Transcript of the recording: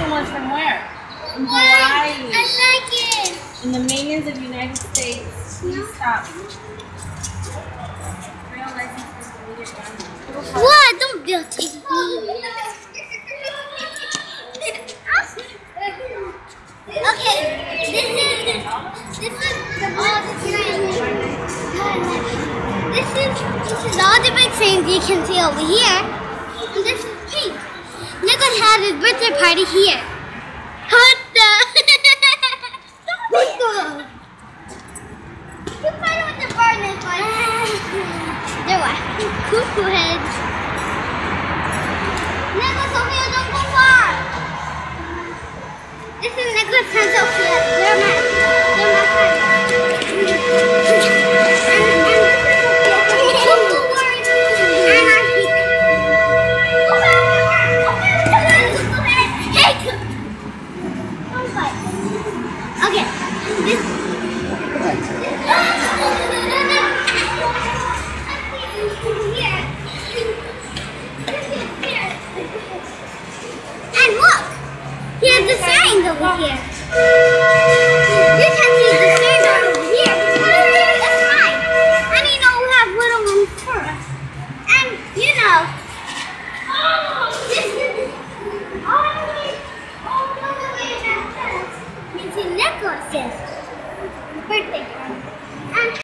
someone's from where? From What? Hawaii. I like it. In the mainlands of the United States. Please stop. Real license for immediate gun. What? Don't be take me. Okay, this is all the big things you can see over here. And this is Pete. Nicholas had his birthday party here.